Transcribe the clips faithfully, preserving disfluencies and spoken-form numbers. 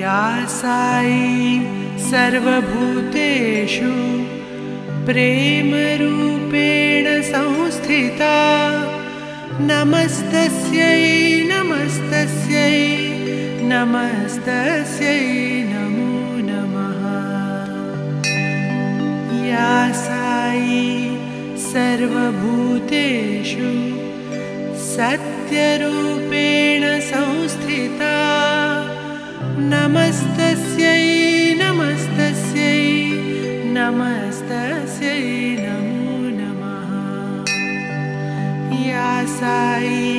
या साई सर्वभूतेषु प्रेमरूपेण संस्थिता नमस्तस्यै नमस्तस्यै नमस्तस्यै नमो नमः। या साई सर्वभूतेषु सत्यरूपेण संस्थिता नमस्तस्यै नमस्तस्यै नमस्तस्यै नमो नमः। या साई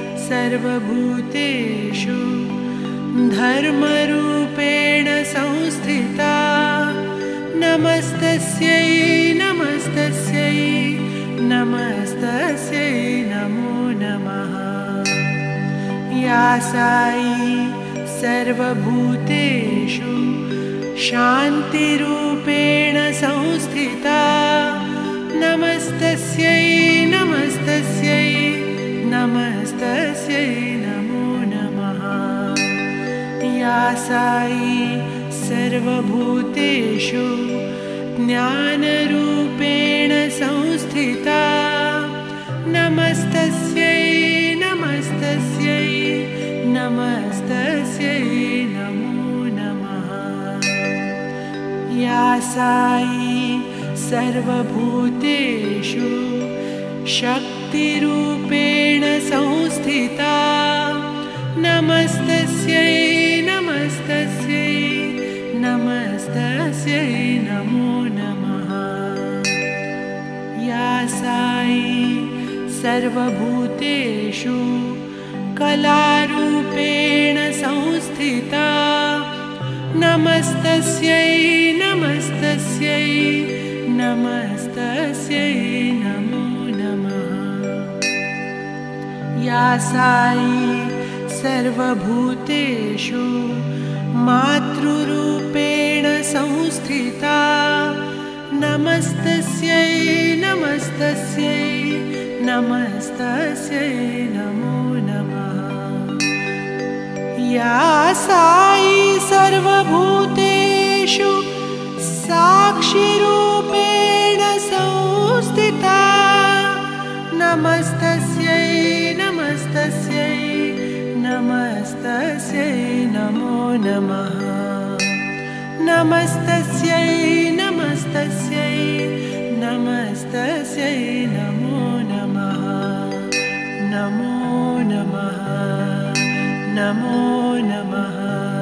सर्वभूतेषु धर्मरूपेण संस्थिता नमस्तस्यै नमस्तस्यै नमस्तस्यै नमो नमः। या साई सर्वभूतेषु शान्तिरूपेण संस्थिता नमस्तस्यै नमस्तस्यै नमस्तस्यै नमो नमः। या साई सर्वभूतेषु ज्ञानरूपेण संस्थिता नमस्तस्यै नमस्तस्यै नमस्तस्यै नमो नमः। या साई सर्वभूतेषु शक्तिरूपेण संस्थिता नमस्तस्यै नमस्तस्यै नमस्तस्यै नमो नमः। या साई सर्वभूतेषु कलारूपेण संस्थिता नमस्तस्यै नमस्तस्यै नमस्तस्यै नमो नमः। या साई सर्वभूतेषु मातृरूपेण संस्थिता नमस्तस्यै नमस्तस्यै नमस्तस्यै नमो नमः। या साई सर्वभूतेषु साक्षिरूपेण संस्थिता नमस्तस्यै नमस्तस्यै नमस्तस्यै नमो नमः। नमस्तस्यै नमस्तस्यै नमस्तस्यै नमो नमः। नमो नमः नमो नमः।